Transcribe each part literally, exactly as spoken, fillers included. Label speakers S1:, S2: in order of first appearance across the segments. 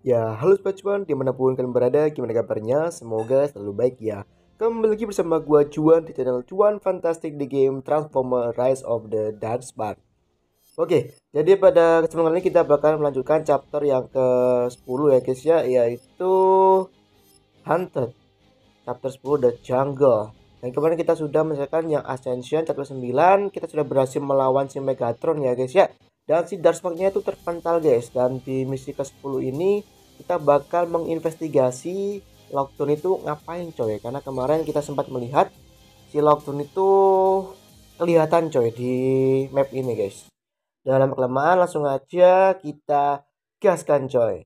S1: Ya, halo Sobat Cuan, dimanapun kalian berada, gimana kabarnya? Semoga selalu baik ya. Kembali lagi bersama gua Cuan di channel Cuan Fantastic di game Transformer Rise of the Dark Spark. Oke, jadi pada kesempatan kali ini kita bakal melanjutkan chapter yang ke sepuluh ya guys ya, yaitu Hunted. Chapter sepuluh The Jungle. Dan kemarin kita sudah menyelesaikan yang Ascension chapter sembilan, kita sudah berhasil melawan si Megatron ya guys ya. Dan si Darkspark-nya itu terpental guys. Dan di misi ke sepuluh ini kita bakal menginvestigasi Lockdown itu ngapain coy. Karena kemarin kita sempat melihat si Lockdown itu kelihatan coy di map ini guys. Dalam kelemahan langsung aja kita gaskan coy.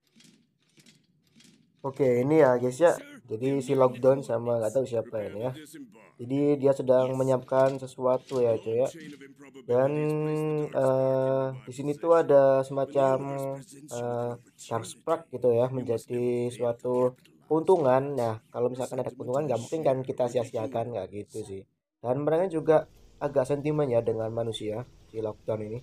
S1: Oke ini ya guys ya. Jadi si Lockdown sama nggak tahu siapa ini ya. Jadi dia sedang menyiapkan sesuatu ya coy ya. Dan uh, di sini tuh ada semacam uh, Darkspark gitu ya, menjadi suatu keuntungan. Nah kalau misalkan ada keuntungan nggak mungkin kan kita sia-siakan, nggak gitu sih. Dan mereka juga agak sentimen ya dengan manusia si Lockdown ini.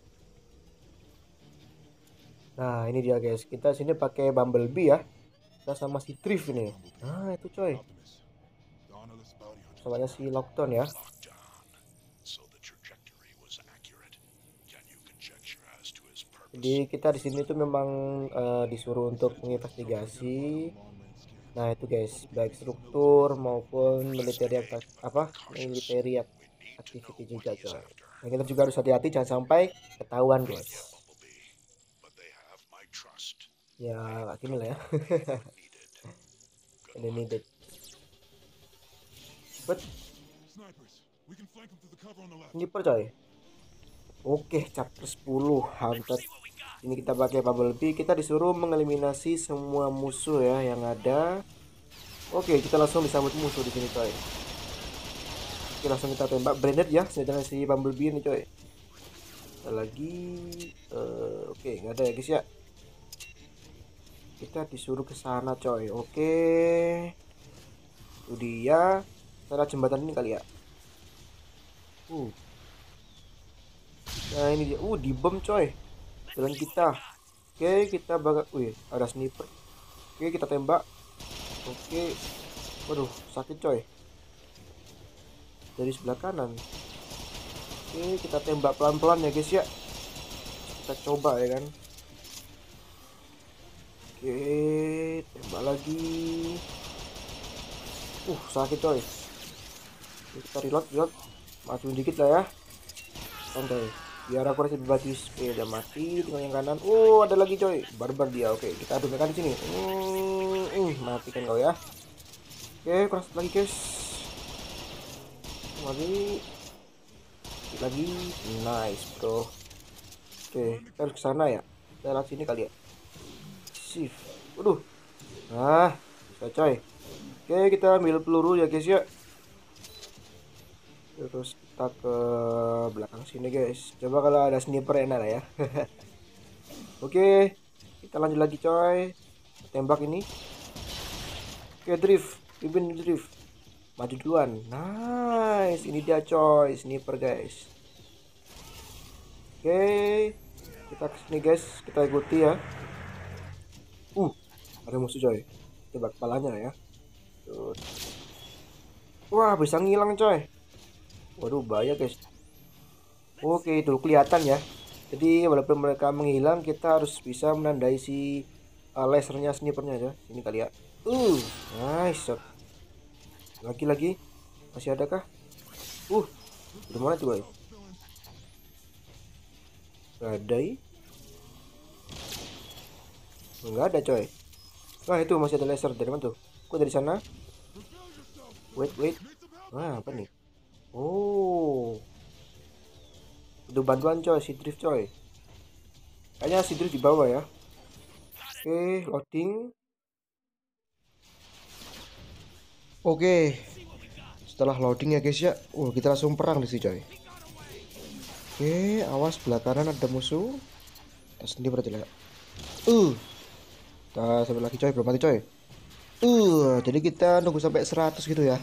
S1: Nah ini dia guys, kita sini pakai Bumblebee ya, kita sama si Drift ini. Nah itu coy, soalnya si Lockdown ya. Jadi kita di sini tuh memang uh, disuruh untuk menginvestigasi. Nah itu guys, baik struktur maupun military apa military activity juga coy. Nah kita juga harus hati-hati jangan sampai ketahuan guys. Ya kayak gini lah ya. Ini needed. But sniper coy. Oke, chapter sepuluh Hunted. Ini kita pakai Bumblebee, kita disuruh mengeliminasi semua musuh ya yang ada. Oke, kita langsung disambut musuh di sini coy. Oke, langsung kita tembak branded ya senjata si Bumblebee ini coy. Ada lagi uh, oke, nggak ada ya guys ya. Kita disuruh ke sana coy. Oke. Itu dia. Cara jembatan ini kali ya. Uh. Nah, ini dia. Uh, dibom coy. Jalan kita. Oke, kita bakal wih, ada sniper. Oke, kita tembak. Oke. Waduh, sakit coy. Dari sebelah kanan. Oke, kita tembak pelan-pelan ya guys ya. Kita coba ya kan. Oke, tembak lagi. Uh, sakit coy. Kita reload, reload. Maju dikit lah ya. Santai. Biar aku rasa bebas. Oke, udah mati. Tinggal yang kanan. Oh, ada lagi coy. Barbar dia. Oke, kita adu kan di sini. Hmm, uh, matikan kau ya. Oke, keras lagi guys. Lagi. Lagi. Nice, bro. Oke, kita harus ke sana ya. Kita lewat sini kali ya. Shift. Waduh. Nah, bisa coy. Oke, kita ambil peluru ya guys ya. Terus kita ke belakang sini guys. Coba kalau ada sniper enak lah ya. Oke, kita lanjut lagi coy. Tembak ini. Oke, drift. Pimpin drift. Maju duluan. Nice, ini dia coy, sniper guys. Oke, kita kesini guys. Kita ikuti ya. Uh, ada musuh coy. Coba kepalanya ya. Tuh. Wah, bisa ngilang coy. Waduh, bahaya guys. Oke, itu kelihatan ya. Jadi walaupun mereka menghilang, kita harus bisa menandai si uh, lasernya snipernya ya. Ini kali ya. Uh, nice shot. Lagi-lagi masih ada kah? Uh, di mana tuh, boy? Gak ada ya? Enggak ada coy. Wah, itu masih ada laser. Dari mana tuh? Kok dari sana? Wait, wait. Wah, apa nih? Oh, udah bantuan coy, si drift coy. Kayaknya si drift di bawah ya. Oke, loading. Oke, setelah loading ya guys ya. Uh, kita langsung perang di sini coy. Oke, awas sebelah kanan ada musuh. Kita sendiri berarti lah. Uh, kita sampai lagi coy, belum mati coy. Uh, jadi kita nunggu sampai seratus gitu ya.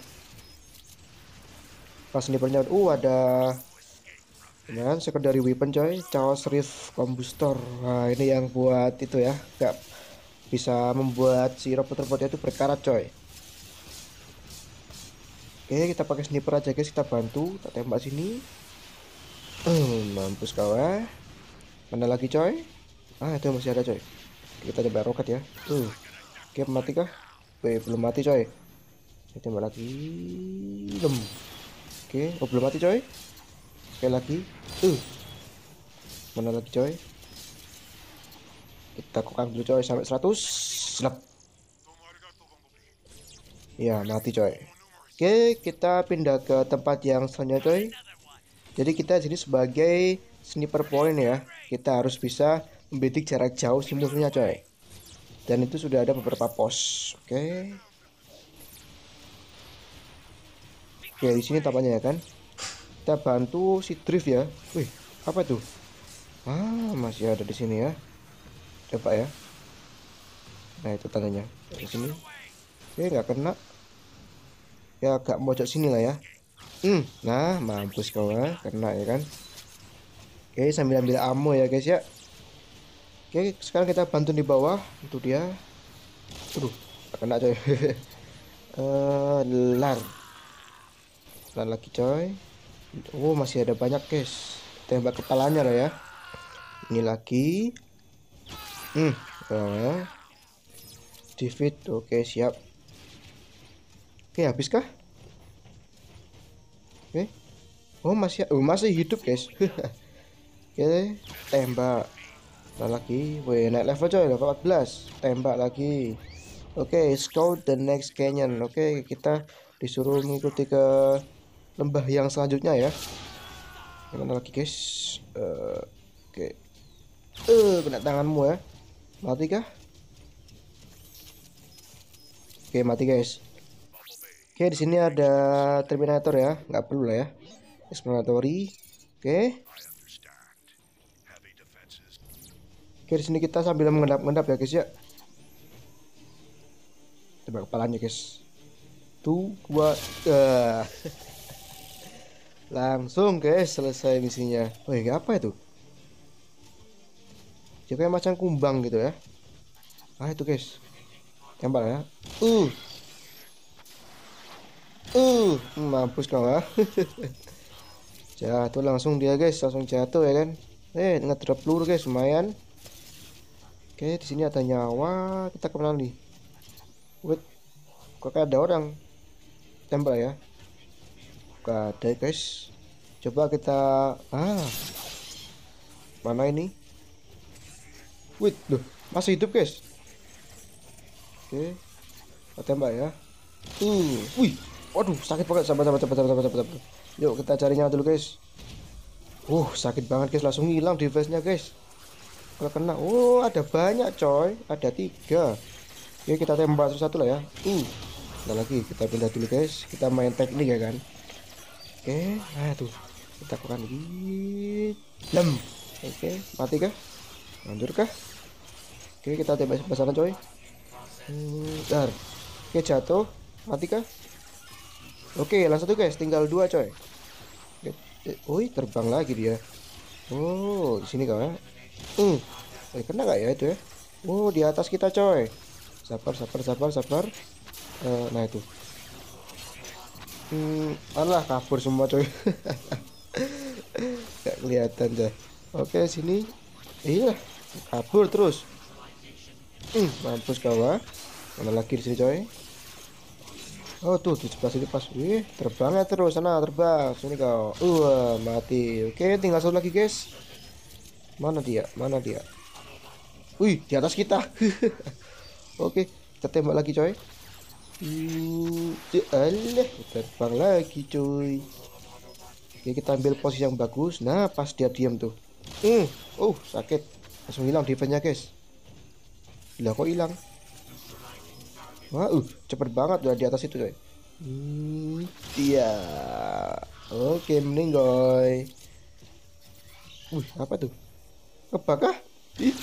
S1: Pas snipernya uh ada dengan secondary weapon coy, Chaos Rift Combustor. Nah ini yang buat itu ya, gak bisa membuat si robot-robotnya itu berkarat coy. Oke, kita pakai sniper aja guys, kita bantu, kita tembak sini. Hmm, mampus kau eh. Mana lagi coy? Ah, itu masih ada coy. Kita coba roket ya. Tuh. Oke, mati kah? Weh, belum mati coy. Saya tembak lagi. Lem. Oke, oh belum mati coy. Sekali lagi. Tuh. Mana lagi coy? Kita kokang dulu coy sampai seratus. Snap. Ya, mati coy. Oke, kita pindah ke tempat yang selanjutnya coy. Jadi kita jadi sebagai sniper point ya. Kita harus bisa membidik jarak jauh si musuhnya coy. Dan itu sudah ada beberapa pos. Oke. Oke, di sini tampaknya ya kan. Kita bantu si drift ya. Wih, apa itu? Ah, masih ada di sini ya. Coba ya. Nah, itu tandanya. Di sini. Oke, nggak kena. Ya agak mojok sini lah ya. Hmm, nah mampus kau ya. Kena ya kan. Oke, sambil ambil ammo ya guys ya. Oke, sekarang kita bantu di bawah. Itu dia. Aduh, nggak kena coy. uh, lar. Lar lagi coy. Oh, masih ada banyak guys. Tembak kepalanya lah ya. Ini lagi. Hmm, oh. Defeat. Oke, siap. Oke, habis kah? Oke. Oh, masih oh, masih hidup, guys. Oke, tembak. Nah, lagi. Wih, naik level coy, level empat belas. Tembak lagi. Oke, scout the next canyon. Oke, kita disuruh mengikuti ke lembah yang selanjutnya ya. Gimana lagi, guys? Uh, Oke. Eh, uh, kena tanganmu ya. Mati kah? Oke, mati, guys. Oke, di sini ada Terminator ya, nggak perlu lah ya. Explanatory. Oke. Oke, di sini kita sambil mengendap-endap ya guys ya. Coba kepalanya guys. Tuh, dua, uh. Langsung guys selesai misinya. Wih, apa itu? Dia kayak macam kumbang gitu ya. Ah itu guys. Tembak ya. Uh. Uh, mampus kau lah. Jatuh langsung dia guys, langsung jatuh ya kan. Eh, ngedrop peluru guys, lumayan. Oke, di sini ada nyawa. Kita kemana nih? Wait, kok ada orang? Tembak ya. Gak ada guys. Coba kita ah. Mana ini? Wait, loh, masih hidup guys. Oke. Kita tembak ya. Uh, wih. Waduh, sakit banget. Sabar, sabar, sabar, sabar, sabar, sabar. Yuk kita cari nyawa dulu guys. Uh, sakit banget guys. Langsung hilang device-nya guys. Kalau kena, oh ada banyak coy. Ada tiga. Oke, kita tembak satu-satu lah ya. Uh, nah lagi kita pindah dulu guys. Kita main teknik ya kan. Oke, nah tuh kita lakukan lagi. Lem. Oke, mati kah? Lanjut kah? Oke, kita tembak sebelah sana coy. Hmm, dar. Oke, jatuh. Mati kah? Oke, langsung tuh guys, tinggal dua coy. Oh, terbang lagi dia. Oh, di sini kau ya. Hmm, eh, kena nggak ya itu ya? Oh, di atas kita coy. Sabar, sabar, sabar, sabar. Uh, nah itu. Hmm, alah kabur semua coy. Gak kelihatan dah. Oke, sini. Iya, kabur terus. Hmm, mampus kau ah. Mana lagi di sini coy? Oh tuh di sebelah sini pas. Wih, terbangnya terus sana, terbang sini kau. Uh, mati. Oke, tinggal satu lagi guys. Mana dia? Mana dia? Wih, di atas kita. Oke, kita tembak lagi coy. Uh, alah, terbang lagi coy. Oke, kita ambil posisi yang bagus. Nah, pas dia diam tuh. Hmm, oh sakit. Langsung hilang defense-nya guys. Gila kok hilang. Wah, uh, cepet banget udah di atas itu coy. Hmm, iya. Oke, meninggoy. Wih, apa tuh? Apakah? Ih.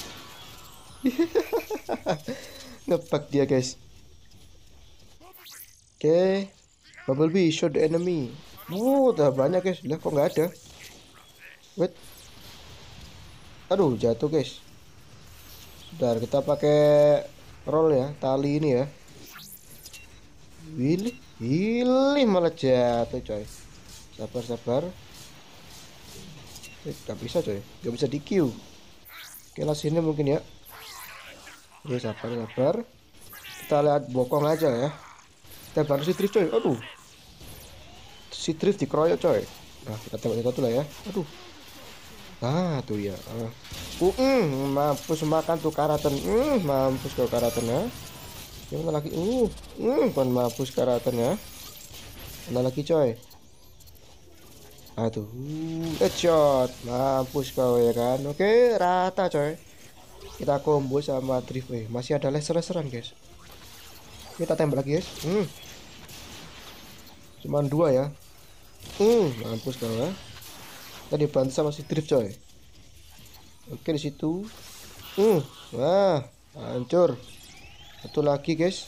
S1: Ngebug dia guys. Oke, Bumblebee shoot the enemy. Wow, udah banyak guys. Lah kok nggak ada? Wait. Aduh, jatuh guys. Bentar, kita pakai roll ya, tali ini ya. Wilih, wilih malah jatuh coy. Sabar sabar. Eh, gak bisa coy, gak bisa di Q. Oke lah sini mungkin ya. Oke sabar sabar. Kita lihat bokong aja ya. Kita bantu si drift coy. Aduh, si drift dikeroyok coy. Nah kita tembak satu lah ya. Aduh. Ah tuh ya. Uh, uh mm, mampus makan tuh Karaten. Mm, mampus kau Karaten ya. Yang mana lagi? Uh, mm, kon mampus Karaten ya. Mana lagi coy? Aduh, headshot. Mampus kau ya kan. Oke, rata coy. Kita combo sama drift. Eh, masih ada laser-laseran guys. Kita tembak lagi guys. Hmm. Cuman dua ya. Hmm, mampus kau ya. Tadi dibantu sama si drift coy. Oke di situ. Hmm, wah, hancur. Satu lagi guys.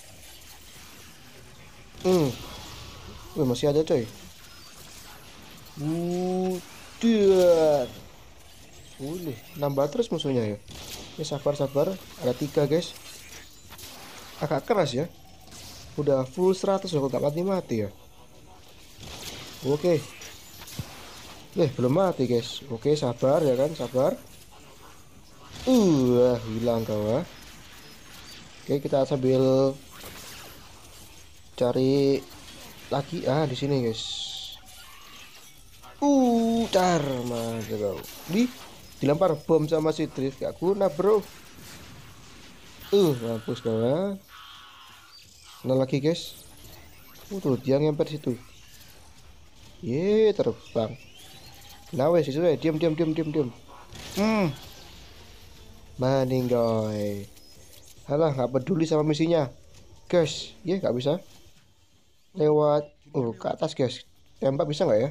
S1: Hmm, Wih, masih ada coy. Udah. Boleh nambah terus musuhnya ya. Ya sabar sabar. Ada tiga guys. Agak keras ya. Udah full seratus loh, gak mati-mati ya. Oke. Eh belum mati guys. Oke sabar ya kan, sabar. Uh hilang kau ya. Oke kita sambil cari lagi ah di sini guys. Uh tar mantap kau. Di dilempar bom sama si drift gak guna bro. Uh mampus kau ya. Nah lagi guys. Uh tuh dia ngempet situ. Ye terbang. Nah wes itu ya diam diam diam diam diam. Hmm. Maninggoy. Halah nggak peduli sama misinya. Guys, ya nggak bisa. Lewat oh ke atas guys. Tembak bisa nggak ya?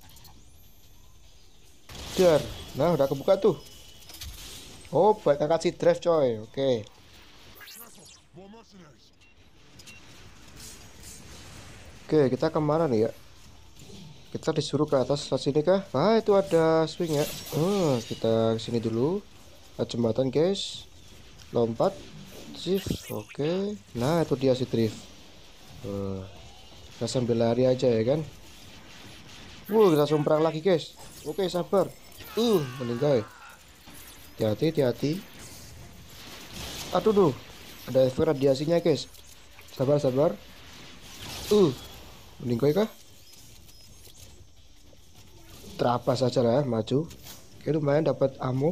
S1: Dar. Nah udah kebuka tuh. Oh buat kakak si drive coy. Oke. Oke kita kemana nih ya? Kita disuruh ke atas sini kah? Ah itu ada swing ya. Oh kita sini dulu. Ada jembatan guys. Lompat. Shift. Oke. Nah itu dia si drift. Uh, kita sambil lari aja ya kan. Wuh kita somprang lagi guys. Oke sabar. Uh meninggal. Hati-hati hati-hati. Aduh tuh. Ada efek radiasinya guys. Sabar sabar. Uh meninggal kah? Terapas saja lah maju. Oke lumayan dapat ammo.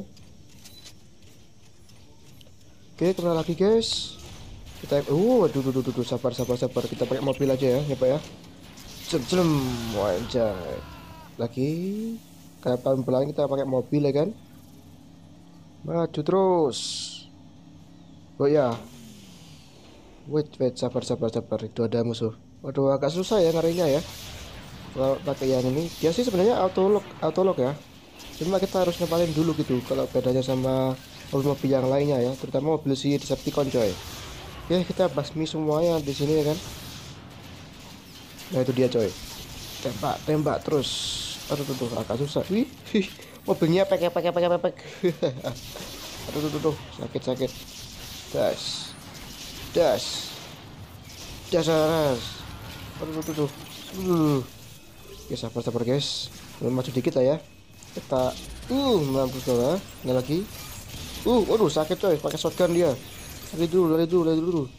S1: Oke kemana lagi guys? Kita uh aduh duh, duh, duh, sabar sabar sabar kita pakai mobil aja ya ya pak ya. Cem cem wajah lagi kayak pelan-pelan kita pakai mobil ya kan. Maju terus. Oh ya. Wait wait sabar sabar sabar itu ada musuh. Waduh agak susah ya ngarinya ya. Kalau pakai yang ini dia sih sebenarnya auto lock auto lock ya, cuma kita harus ngepalin dulu gitu kalau bedanya sama mobil-mobil yang lainnya ya, terutama mobil si Decepticon coy. Ya kita basmi semuanya di sini ya kan. Nah itu dia coy, tembak tembak terus. Aduh tuh, tuh agak susah. Wih, mobilnya pek pek pek pek. Aduh tuh, tuh, tuh sakit sakit. Das das das das. Aduh tuh tuh. Uh. Oke sabar sabar guys, maju dikit lah ya. Kita uh mampus lah. Ini lagi. Uh waduh sakit coy, pakai shotgun dia. Lari dulu lari dulu lari dulu.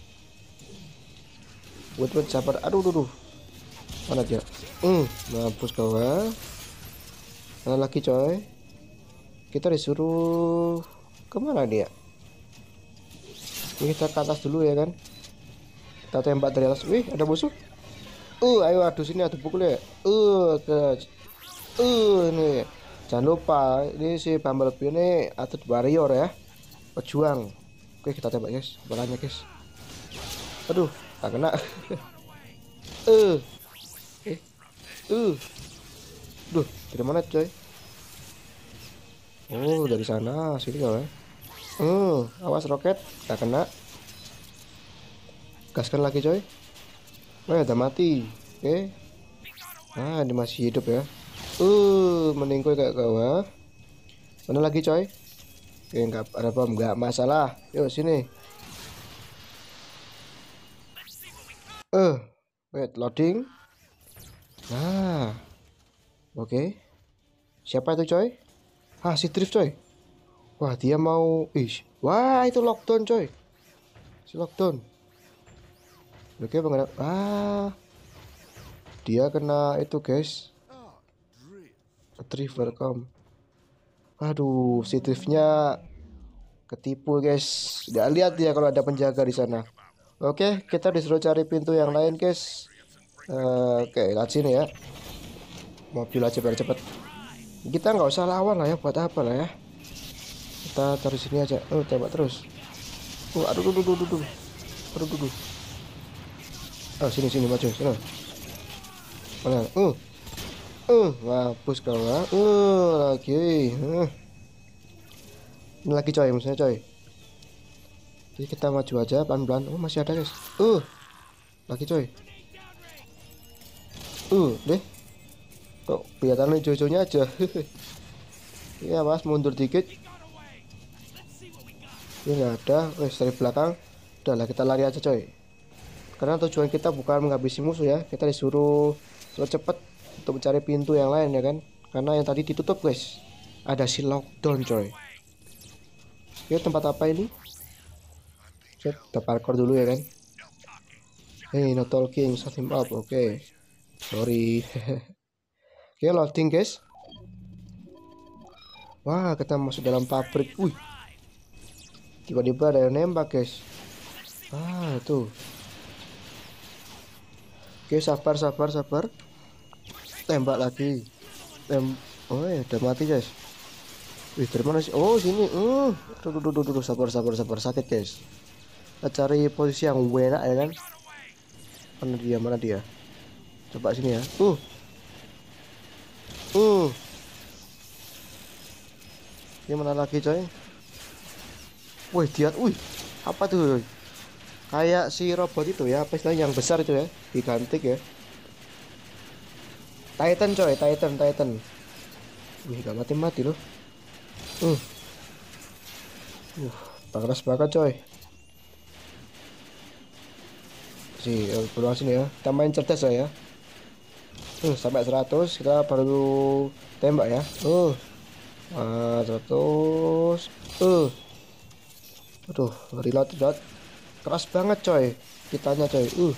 S1: Wait wait sabar. Aduh aduh, aduh. Mana dia? Hmm mampus kau ya. Mana lagi coy? Kita disuruh kemana dia? Ini kita ke atas dulu ya kan. Kita tembak dari atas. Wih ada musuh. Uh, ayo adu sini adu pukul ya. Uh, ke uh nih. Jangan lupa ini si Bumblebee ini atlet warrior ya. Pejuang. Oke, kita tembak guys. Bolanya guys. Aduh, tak kena. uh. Eh. Uh. Duh, dari mana coy? Oh, dari sana. Sini kau ya. Uh, awas roket. Tak kena. Gaskan lagi coy. Wah, udah mati. Oke. Okay. Nah, ini masih hidup ya. Uh, meninggal kayak bawah. Mana lagi, coy? Oke, okay, nggak ada bom, nggak masalah. Yuk sini. Eh, wait, loading. Nah, oke. Okay. Siapa itu coy? Ah, si Drift coy. Wah, dia mau. Ih, wah itu lockdown coy. Si lockdown. Oke, pengen. Ah, dia kena itu guys. Drift welcome. Aduh, si Driftnya ketipu guys. Nggak lihat dia kalau ada penjaga di sana. Oke, kita disuruh cari pintu yang lain guys. Uh, Oke, lihat sini ya. Mobil aja biar cepet. Kita nggak usah lawan lah ya, buat apa lah ya. Kita taruh sini aja. Oh, tembak terus. Oh, aduh, aduh, aduh, aduh, aduh, aduh, aduh. Oh, sini, sini, maju, sini. Mana? Uh, uh, mampus kau lah. Uh, lagi. Uh. Ini lagi coy, misalnya coy. Jadi kita maju aja pelan-pelan. Oh, masih ada guys. Uh, lagi coy. Uh, deh. Kok kelihatan hijau-hijaunya aja. Iya mas, mundur dikit. Ini nggak ada. Wes dari belakang. Udahlah kita lari aja coy. Karena tujuan kita bukan menghabisi musuh ya. Kita disuruh cepet untuk mencari pintu yang lain ya kan. Karena yang tadi ditutup guys. Ada si lockdown coy. Oke, tempat apa ini? Kita parkour dulu ya kan. Hey, no talking, shut him up. Oke, okay. Sorry. Oke, okay, loading guys. Wah, kita masuk dalam pabrik. Wih, tiba-tiba ada yang nembak guys. Ah, tuh. Oke, okay, sabar, sabar, sabar. Tembak lagi. Tem oh ya, udah mati guys. Wih, dari mana sih? Oh, sini. Hmm, tuh, tuh, tuh, tuh, sabar, sabar, sabar. Sakit guys. Kita cari posisi yang enak ya kan. Mana dia, mana dia? Coba sini ya. Uh. Uh. Ini mana lagi coy? Wih, dia. Wih. Apa tuh? Kayak si robot itu ya, apa istilahnya yang besar itu ya, gigantik ya. Titan coy, Titan, Titan. Wih, gak mati-mati loh. Uh. Uh, panas banget coy. Si, pulang sini ya. Kita main cerdas lah ya. Uh, sampai seratus kita baru tembak ya. Uh. Uh, seratus. Uh. Aduh, reload, reload. Keras banget coy. Kitanya coy. Uh.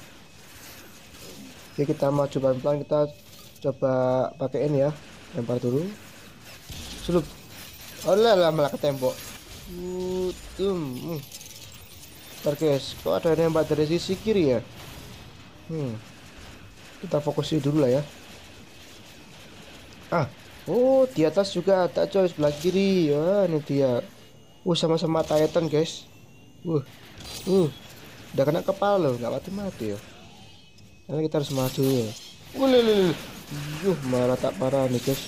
S1: Oke, kita maju pelan-pelan, kita coba pakai ini ya. Lempar dulu. Sulup. Oh lah, malah ke tembok. Uh, um. Ntar guys, kok ada yang nembak dari sisi kiri ya? Hmm. Kita fokusin dulu lah ya. Ah, oh di atas juga ada coy, sebelah kiri. Wah, ini dia. Uh, sama-sama Titan guys. Uh, uh, udah kena kepala loh, nggak mati-mati ya. Karena kita harus maju ya. Wih, uh, malah tak parah nih guys.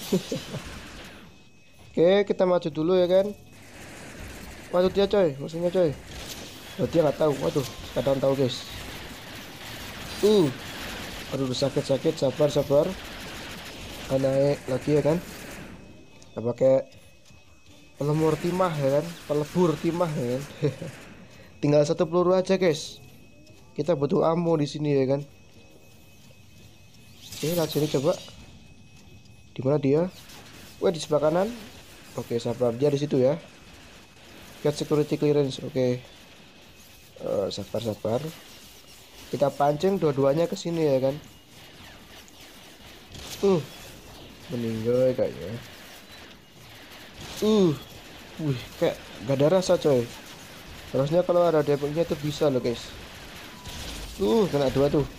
S1: Oke, kita maju dulu ya kan. Waduh dia coy, musuhnya coy. Oh, dia nggak tahu. Waduh, kadang tahu guys. Uh, aduh sakit-sakit, sabar sabar. Naik lagi ya kan. Kita pakai pelemur timah ya kan, pelebur timah ya kan. Tinggal satu peluru aja guys. Kita butuh ammo di sini ya kan. Oke, lihat sini coba. Di mana dia? Wah, di sebelah kanan. Oke, sabar, dia di situ ya. Get security clearance. Oke. Uh, sabar sabar. Kita pancing dua-duanya ke sini ya kan. Uh. Meninggal kayaknya. Uh. Wih, kayak gak ada rasa coy. Harusnya kalau ada depoknya itu bisa loh guys. Uh, kena dua tuh.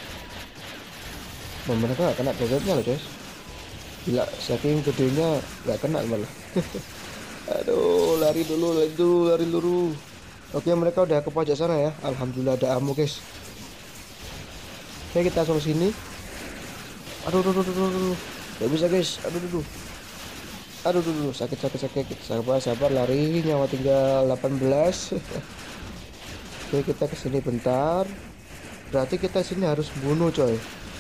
S1: Nah, mereka gak kena depoknya loh guys. Gila, saking gedenya gak kena malah. Aduh, lari dulu, lari dulu, lari dulu. Oke, mereka udah ke pojok sana ya. Alhamdulillah ada ammo guys. Oke, kita langsung sini. Aduh, aduh, aduh, aduh, aduh. Gak bisa guys. Aduh, aduh, aduh. Aduh, aduh, aduh. Sakit, sakit, sakit. Sabar, sabar, lari. Nyawa tinggal delapan belas. Oke, kita kesini bentar. Berarti kita sini harus bunuh coy.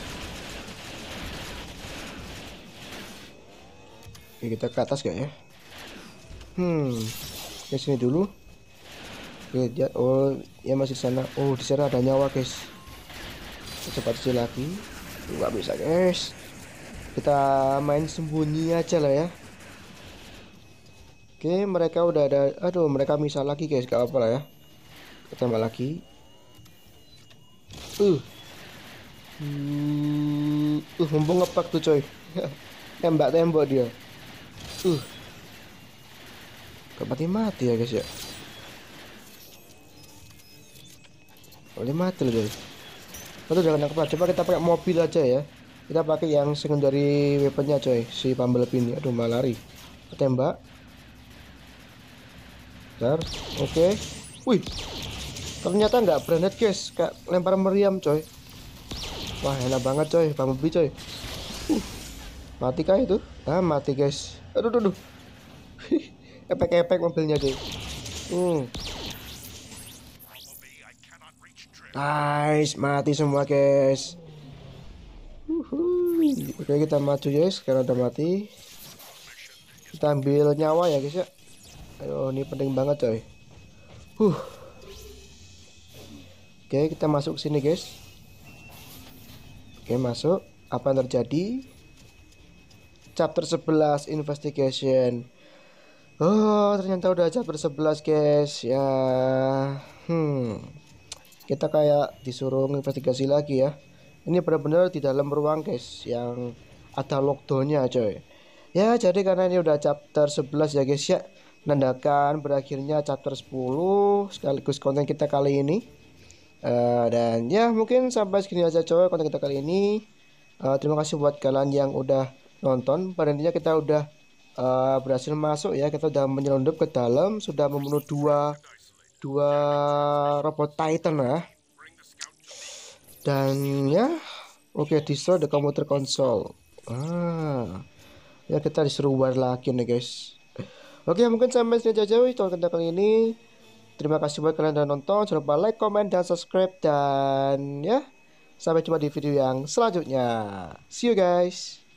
S1: Oke, kita ke atas gak ya? Hmm, ke sini dulu. Oke, dia, oh ya masih di sana. Oh, di sana ada nyawa guys. Coba tujuh lagi. Nggak bisa guys. Kita main sembunyi aja lah ya. Oke, mereka udah ada. Aduh, mereka misal lagi guys, gak apa-apa lah ya. Kita tembak lagi. Uh. Hmm, uh, mumpung ngepak tuh coy. Tembak tembok dia. Uh. Gak mati-mati ya guys ya. Boleh mati loh guys. Itu jangan nangkep. Coba kita pakai mobil aja ya. Kita pakai yang secondary weaponnya coy. Si Bumblebee ini. Aduh, malah lari. Tembak. Bentar. Oke. Okay. Wih. Ternyata nggak branded guys. Kayak lempar meriam coy. Wah, enak banget coy. Bumblebee coy. Uh. Mati kah itu? Ah, mati guys. Aduh, aduh, aduh. Epek-epek mobilnya coy. Hmm. Nice, mati semua guys. Uhuh. Oke, kita maju guys, karena udah mati. Kita ambil nyawa ya guys ya. Ayo, ini penting banget coy. Huh. Oke, kita masuk sini guys. Oke, masuk. Apa yang terjadi? Chapter sebelas Investigation. Oh, ternyata udah chapter sebelas guys. Ya. Hmm. Kita kayak disuruh investigasi lagi ya. Ini benar-benar di dalam ruang guys, yang ada lockdownnya coy. Ya, jadi karena ini udah chapter sebelas ya guys ya, menandakan berakhirnya chapter sepuluh sekaligus konten kita kali ini. uh, Dan ya mungkin sampai segini aja coy konten kita kali ini. uh, Terima kasih buat kalian yang udah nonton. Pada intinya kita udah uh, berhasil masuk ya. Kita udah menyelundup ke dalam, sudah membunuh dua dua robot Titan ya. Dan ya, oke, okay, destroy the computer console. Ah, ya kita disuruh war lagi nih guys. Oke, okay, mungkin sampai sini aja wih tonton kali ini. Terima kasih buat kalian yang udah nonton. Jangan lupa like, comment, dan subscribe. Dan ya, sampai jumpa di video yang selanjutnya. See you guys.